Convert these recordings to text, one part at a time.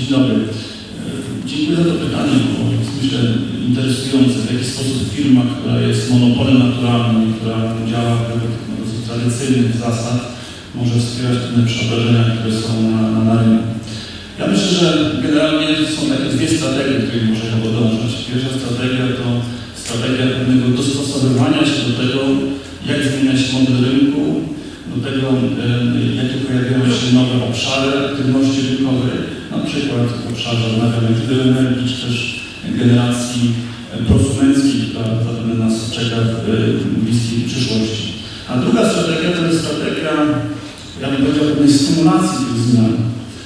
Dzień dobry. Dziękuję za to pytanie, bo jest, myślę, interesujące, w jaki sposób firma, która jest monopolem naturalnym, która działa według tradycyjnych zasad, może wspierać pewne przeobrażenia, które są na rynku. Ja myślę, że generalnie są takie dwie strategie, których możemy podążać. Pierwsza strategia to strategia pewnego dostosowywania się do tego, jak zmienia się model rynku, do tego, jakie pojawiają się nowe obszary aktywności rynkowej, na przykład w obszarze odnawialnych źródeł energii, czy też generacji prosumenckiej, która zapewne nas czeka w bliskiej przyszłości. A druga strategia to jest strategia, ja bym powiedział, pewnej stymulacji tych zmian.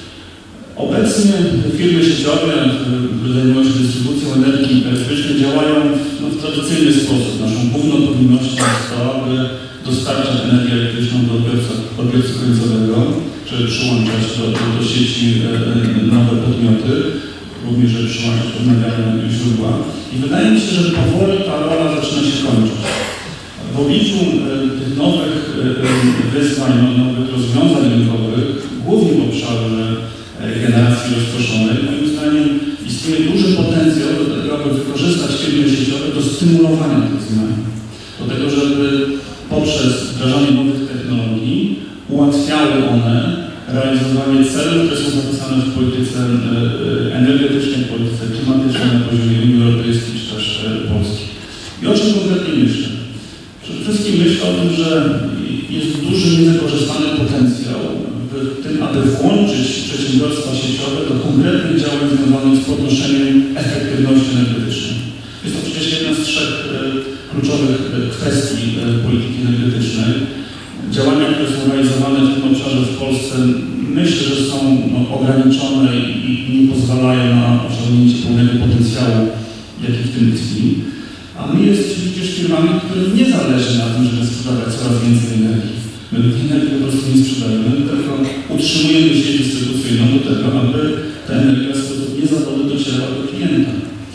Obecnie firmy sieciowe, które zajmują się dystrybucją energii elektrycznej, działają w tradycyjny sposób. Naszą główną powinnością jest to, aby dostarczać energię elektryczną do odbiorcy końcowego, żeby przyłączać do sieci nowe podmioty, również żeby przyłączać odnawialne źródła. I wydaje mi się, że powoli ta rola zaczyna się kończyć. W obliczu tych nowych wyzwań, nowych rozwiązań rynkowych, głównie w obszarze generacji rozproszonej, moim zdaniem istnieje duży potencjał do tego, aby wykorzystać firmy sieciowe do stymulowania tych zmian. Do tego, żeby poprzez wdrażanie nowych technologii ułatwiały one realizowanie celów, które są zapisane w polityce energetycznej, w polityce klimatycznej na poziomie Unii Europejskiej czy też Polski. I o czym konkretnie myślę? Przede wszystkim myślę o tym, że jest duży niewykorzystany potencjał w tym, aby włączyć przedsiębiorstwa sieciowe do konkretnych działań związanych z podnoszeniem efektywności energetycznej. Jest to przecież jedna z trzech kluczowych kwestii polityki energetycznej. Działania, które są realizowane w tym obszarze w Polsce, myślę, że są ograniczone i nie pozwalają na osiągnięcie pełnego potencjału, jaki w tym tkwi. A my jesteśmy przecież firmami, którym nie zależy na tym, żeby sprzedawać coraz więcej energii. My energii po prostu nie sprzedajemy, tylko utrzymujemy sieć dystrybucyjną do tego, aby ta energia w sposób niezawodny docierała do klienta.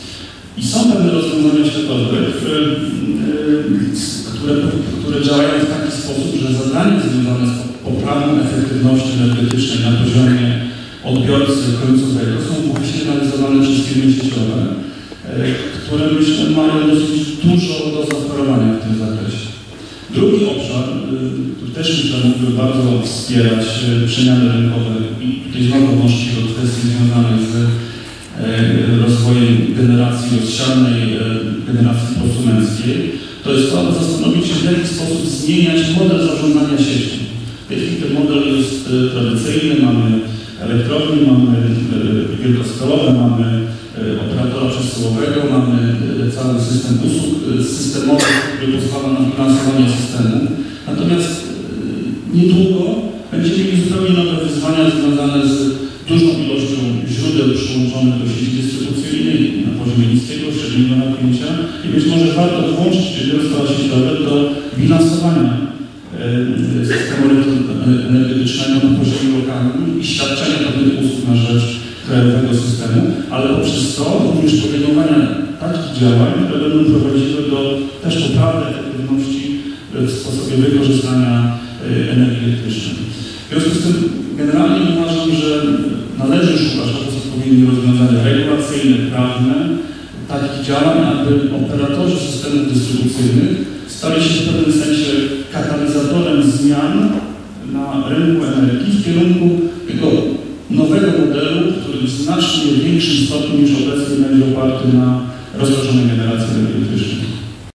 I są pewne rozwiązania światowe, które działają w taki sposób, że zadania związane z poprawą efektywności energetycznej na poziomie odbiorcy końcowego są właśnie realizowane przez firmy sieciowe, które, myślę, mają dosyć dużo do zaoferowania w tym zakresie. Drugi obszar, który też, myślę, mógłby bardzo wspierać przemiany rynkowe i tutaj znowu odnosi się do kwestii związanych z rozwojem generacji rozsianej, generacji prosumenckiej, to jest to, aby zastanowić się, w jaki sposób zmieniać model zarządzania siecią. W tej chwili ten model jest tradycyjny, mamy elektrownie, mamy wielkoskalowe, mamy operatora przesyłowego, mamy cały system usług systemowych, który pozwala na finansowanie systemu. Natomiast niedługo będziemy mieli zupełnie nowe wyzwania związane z dużą ilością źródeł przyłączonych do sieci dystrybucyjnej na poziomie niskiego, średniego napięcia i być może warto włączyć przedsiębiorstwa sieciowe do bilansowania systemu energetycznego na poziomie lokalnym i świadczenia pewnych usług na rzecz krajowego systemu, ale poprzez to również podejmowania takich działań, które będą prowadziły do też poprawy efektywności w sposobie wykorzystania energii elektrycznej. W związku z tym generalnie uważam, że należy szukać odpowiednich rozwiązań regulacyjnych, prawne, takich działań, aby operatorzy systemów dystrybucyjnych stali się w pewnym sensie katalizatorem zmian na rynku energii w kierunku tego nowego modelu, który w znacznie większym stopniu niż obecnie będzie oparty na rozproszonej generacji energetycznej.